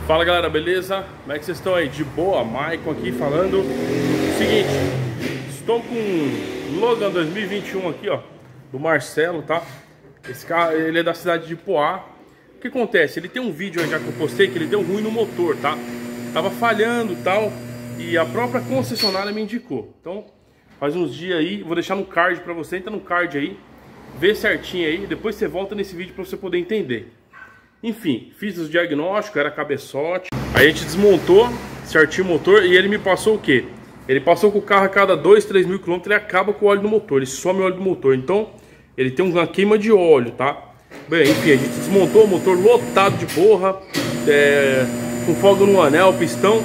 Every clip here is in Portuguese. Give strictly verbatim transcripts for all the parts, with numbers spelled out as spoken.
Fala galera, beleza? Como é que vocês estão aí? De boa? Maicon aqui falando. Seguinte, estou com um Logan dois mil e vinte e um aqui, ó, do Marcelo, tá? Esse carro, ele é da cidade de Poá. O que acontece? Ele tem um vídeo aí já que eu postei que ele deu ruim no motor, tá? Tava falhando e tal, e a própria concessionária me indicou. Então, faz uns dias aí, vou deixar no card pra você, entra no card aí, vê certinho aí, depois você volta nesse vídeo pra você poder entender. Enfim, fiz os diagnósticos, era cabeçote. Aí a gente desmontou certinho o motor e ele me passou o quê? Ele passou com o carro a cada dois, três mil quilômetros, ele acaba com o óleo do motor, ele some o óleo do motor. Então, ele tem uma queima de óleo, tá? Bem, enfim, a gente desmontou o motor lotado de porra, é, com folga no anel, pistão.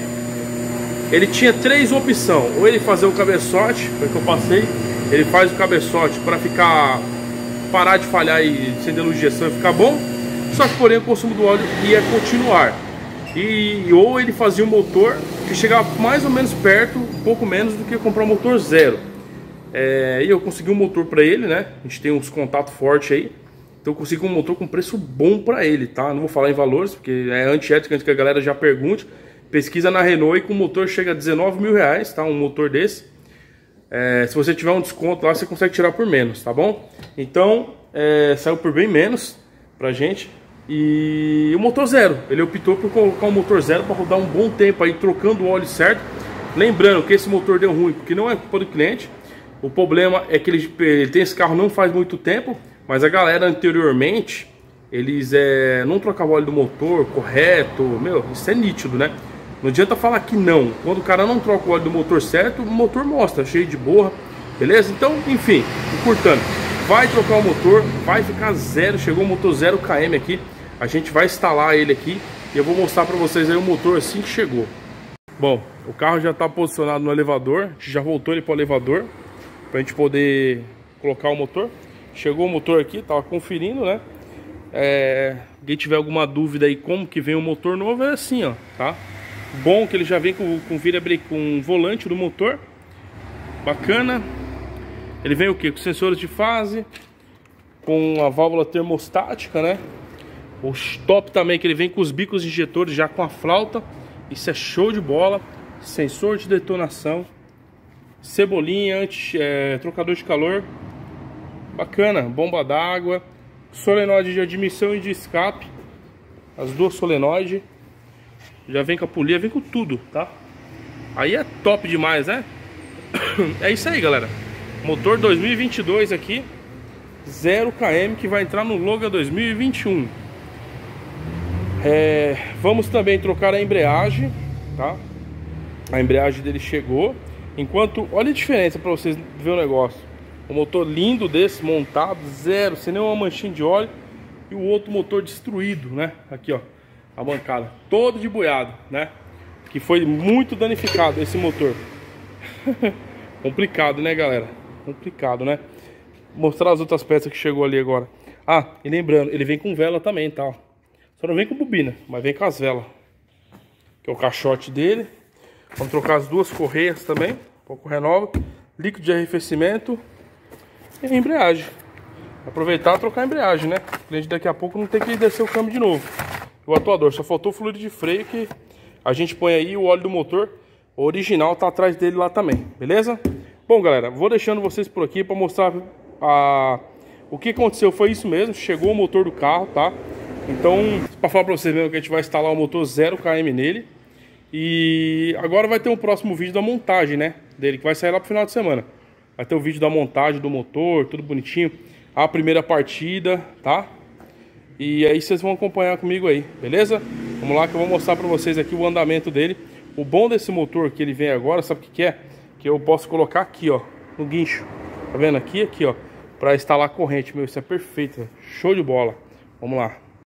Ele tinha três opções: ou ele fazer o cabeçote, foi o que eu passei. Ele faz o cabeçote para ficar, parar de falhar e acender a luz de injeção e ficar bom. Só que porém o consumo do óleo ia continuar. E ou ele fazia um motor que chegava mais ou menos perto, um pouco menos do que comprar um motor zero. É, e eu consegui um motor para ele, né? A gente tem uns contatos fortes aí. Então eu consegui um motor com preço bom para ele, tá? Não vou falar em valores, porque é antiético antes que a galera já pergunte. Pesquisa na Renault e com o motor chega a dezenove mil reais, tá? Um motor desse. É, se você tiver um desconto lá, você consegue tirar por menos, tá bom? Então, é, saiu por bem menos pra gente. E o motor zero, ele optou por colocar um motor zero para rodar um bom tempo aí, trocando o óleo certo. Lembrando que esse motor deu ruim porque não é culpa do cliente. O problema é que ele, ele tem esse carro não faz muito tempo, mas a galera anteriormente, eles é, não trocavam o óleo do motor correto. Meu, isso é nítido, né? Não adianta falar que não. Quando o cara não troca o óleo do motor certo, o motor mostra, cheio de borra, beleza? Então, enfim, encurtando, vai trocar o motor, vai ficar zero. Chegou o motor zero km aqui. A gente vai instalar ele aqui e eu vou mostrar para vocês aí o motor assim que chegou. Bom, o carro já está posicionado no elevador. A gente já voltou ele para o elevador para a gente poder colocar o motor. Chegou o motor aqui, tava conferindo, né? É, quem tiver alguma dúvida aí como que vem o motor novo, é assim, ó, tá? Bom que ele já vem com, com vira-brake, com volante do motor. Bacana. Ele vem o que? Com sensores de fase, com a válvula termostática, né? O top também que ele vem com os bicos injetores já com a flauta. Isso é show de bola. Sensor de detonação, cebolinha, anti, é, trocador de calor. Bacana, bomba d'água, solenoide de admissão e de escape. As duas solenoides. Já vem com a polia, vem com tudo, tá? Aí é top demais, né? É isso aí, galera. Motor dois mil e vinte e dois aqui, zero km, que vai entrar no Logan dois mil e vinte e um. É, vamos também trocar a embreagem, tá? A embreagem dele chegou. Enquanto, olha a diferença para vocês verem o negócio. O motor lindo desse, montado, zero, sem nenhuma manchinha de óleo. E o outro motor destruído, né? Aqui, ó, a bancada todo de boiado, né? Que foi muito danificado esse motor. Complicado, né, galera? Complicado, né? Vou mostrar as outras peças que chegou ali agora. Ah, e lembrando, ele vem com vela também, tá? Só não vem com bobina, mas vem com as velas. Que é o caixote dele. Vamos trocar as duas correias também. Um pouco renova. Líquido de arrefecimento. E a embreagem. Aproveitar e trocar a embreagem, né? O cliente daqui a pouco não tem que descer o câmbio de novo. O atuador, só faltou o fluido de freio que a gente põe aí. O óleo do motor o original tá atrás dele lá também, beleza? Bom, galera, vou deixando vocês por aqui para mostrar a... o que aconteceu. Foi isso mesmo, chegou o motor do carro, tá? Então, para falar para vocês mesmo que a gente vai instalar o motor zero km nele. E agora vai ter um próximo vídeo da montagem, né, dele, que vai sair lá pro final de semana. Vai ter o vídeo da montagem do motor, tudo bonitinho. A primeira partida, tá? E aí vocês vão acompanhar comigo aí, beleza? Vamos lá que eu vou mostrar para vocês aqui o andamento dele. O bom desse motor que ele vem agora, sabe o que que é? Que eu posso colocar aqui, ó, no guincho. Tá vendo? Aqui, aqui, ó, para instalar a corrente, meu, isso é perfeito, show de bola. Vamos lá.